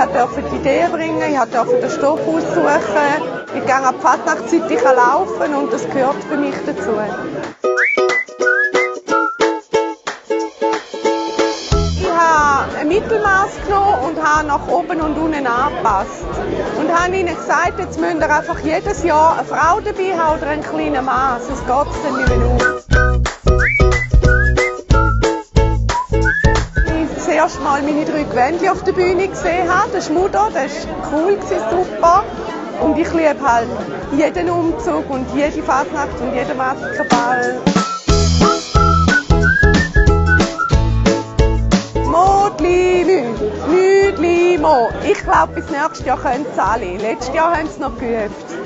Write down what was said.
durfte die Ideen bringen, ich durfte den Stoff aussuchen. Ich gehe an die Fasnachtszeit, ich kann laufen und das gehört für mich dazu. Ich habe ein Mittelmaß genommen und habe nach oben und unten angepasst. Und habe ihnen gesagt, jetzt müsst ihr einfach jedes Jahr eine Frau dabei haben oder einen kleinen Mann, sonst geht es dann nicht mehr auf. Das erste Mal meine 3 Gewändchen auf der Bühne gesehen habe, das ist Mutter, das war cool, super. Und ich liebe halt jeden Umzug und jede Fasnacht und jeden Maskenball. Modli, Lüdli, Mo. Ich glaube, bis nächstes Jahr können es alle. Letztes Jahr haben sie noch geübt.